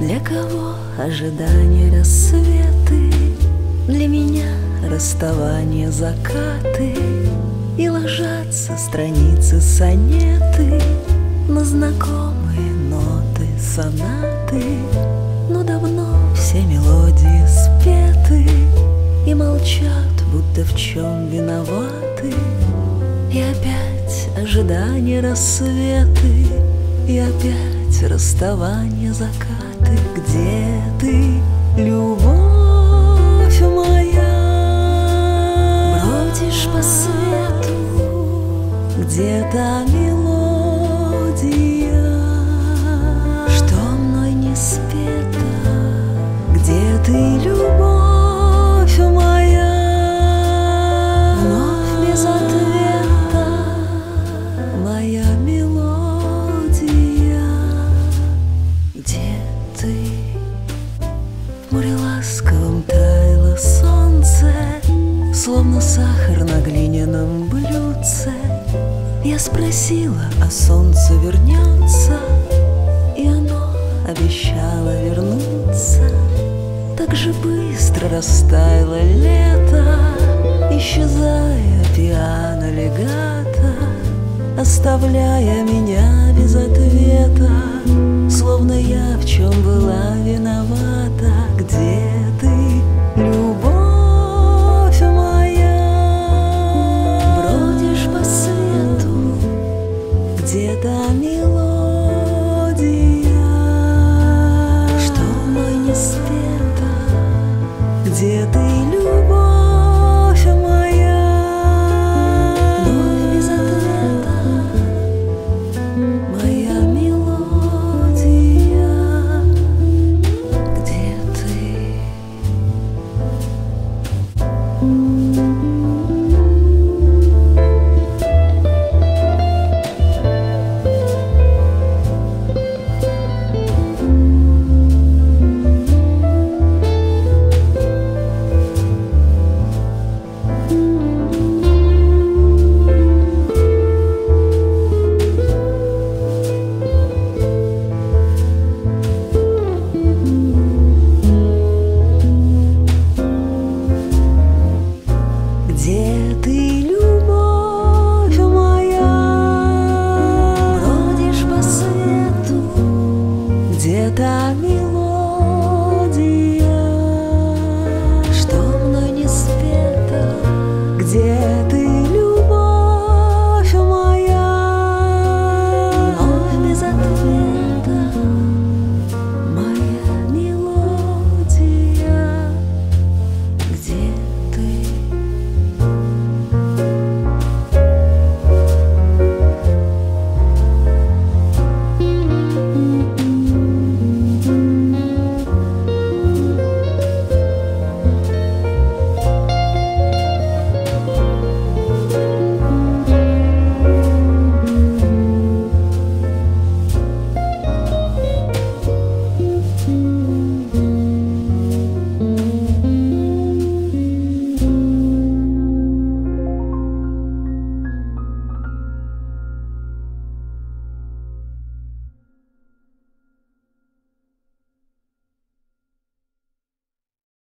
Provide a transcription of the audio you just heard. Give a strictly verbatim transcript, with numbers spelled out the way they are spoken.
Для кого ожидание рассветы, для меня расставание закаты. И ложатся страницы сонеты на знакомые ноты сонаты. Но давно все мелодии спеты и молчат, будто в чем виноваты. И опять ожидание рассветы, и опять расставание закаты. Где ты, любовь моя? Бродишь по свету, где та мелодия, что мной не спета? Где ты, любовь моя? Вновь без ответа моя мелодия. Где ты? В море ласковом таяло солнце, словно сахар на глиняном блюдце. Я спросила, а солнце вернется, и оно обещало вернуться. Так же быстро растаяло лето, исчезая пиано легато, оставляя меня без ответа.